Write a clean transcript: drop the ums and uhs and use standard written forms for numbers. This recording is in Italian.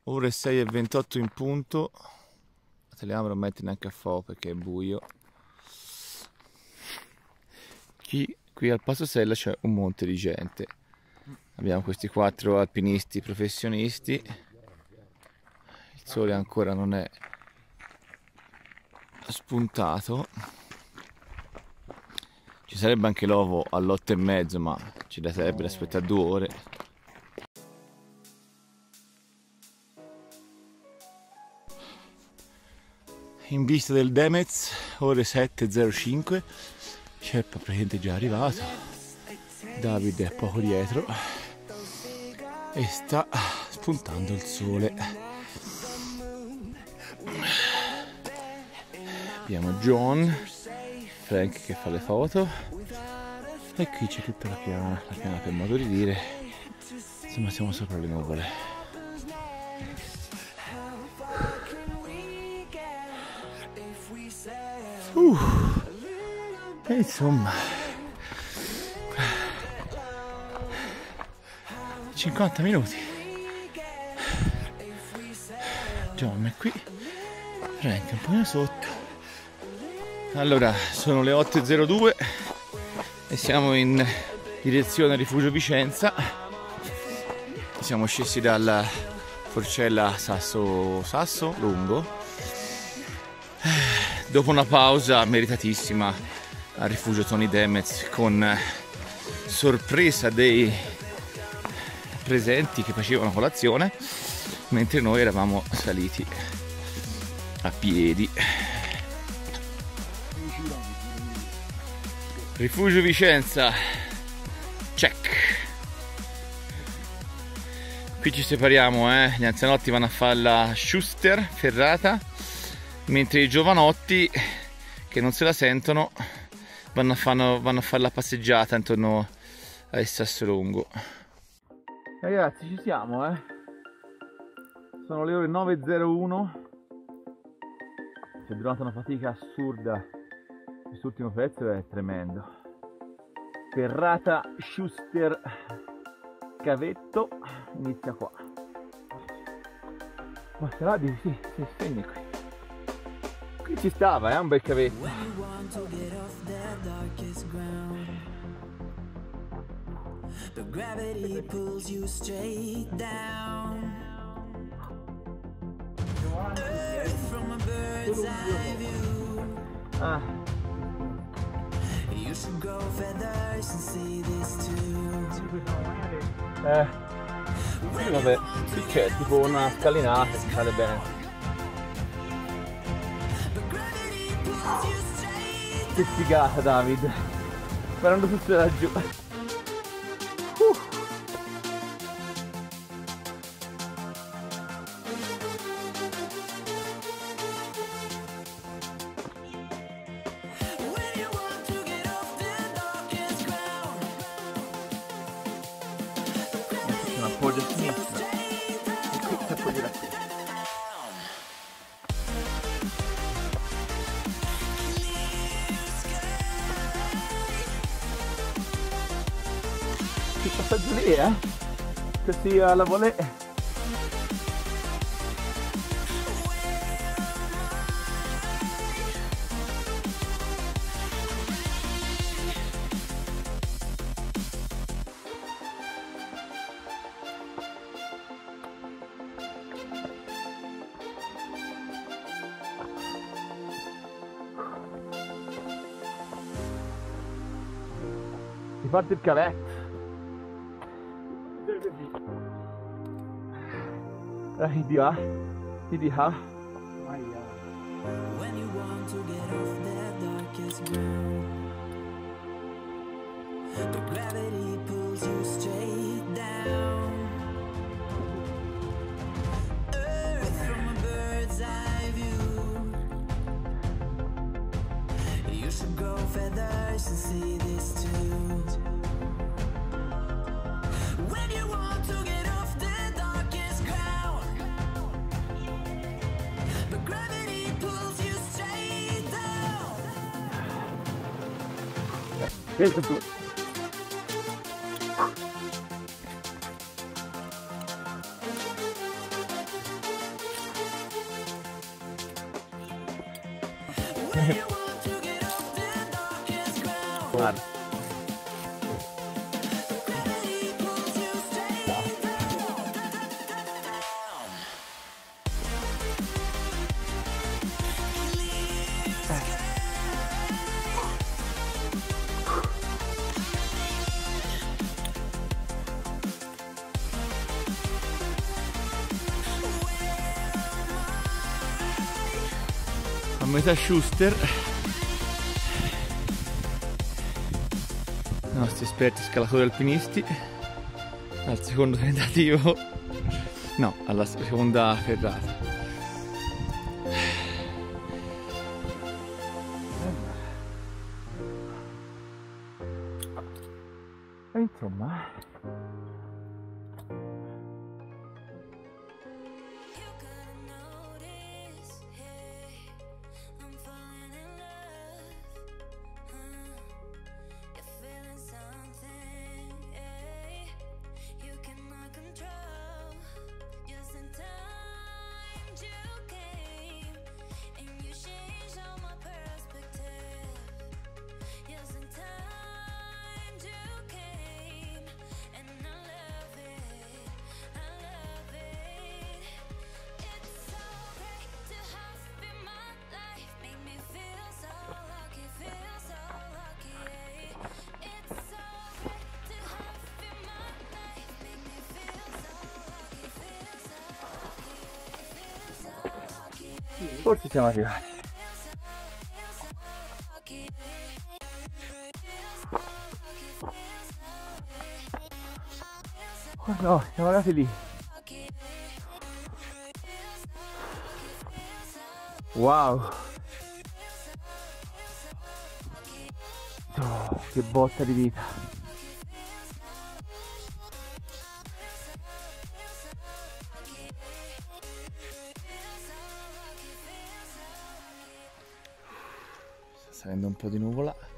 Ore 6:28 in punto. La telecamera non mette neanche a fuoco perché è buio. Qui al Passo Sella c'è un monte di gente. Abbiamo questi 4 alpinisti professionisti. Il sole ancora non è spuntato. Ci sarebbe anche l'ovo all'8:30, ma ci sarebbe da aspettare 2 ore. In vista del Demez, ore 7:05. Ceppa praticamente già arrivato. Davide è poco dietro e sta spuntando il sole. Abbiamo John, Frank che fa le foto e qui c'è tutta la piana per modo di dire. Insomma, siamo sopra le nuvole. E insomma 50 minuti. John è qui, Frank un po' sotto. Allora, sono le 8:02 e siamo in direzione Rifugio Vicenza. Siamo scesi dalla Forcella Sasso Lungo dopo una pausa meritatissima al rifugio Tony Demez, con sorpresa dei presenti che facevano colazione mentre noi eravamo saliti a piedi. Rifugio Vicenza, check. Qui ci separiamo, gli anzianotti vanno a fare la Schuster ferrata, mentre i giovanotti che non se la sentono vanno a fare la passeggiata intorno a Sassolungo. Ragazzi, ci siamo, sono le ore 9:01. C'è durata una fatica assurda. Quest'ultimo pezzo è tremendo. Ferrata Schuster cavetto inizia qua. Ma sarà di sì, segni qui. Qui ci stava, un bel cavetto. Sì, vabbè, qui c'è tipo una scalinata che sale bene. Che figata, David, sparando tutto laggiù. Appoggio a sinistra e qui si appoggia da qui. Che passaggio lì, così alla volée. Si parte il cavetto. Di là, di là. Questo tu. Guarda. A metà Schuster, i nostri esperti scalatori alpinisti, al secondo tentativo, no, alla seconda ferrata. E insomma, forse siamo arrivati. Oh no, siamo arrivati lì. Wow. Oh, che botta di vita. Sta salendo un po' di nuvola.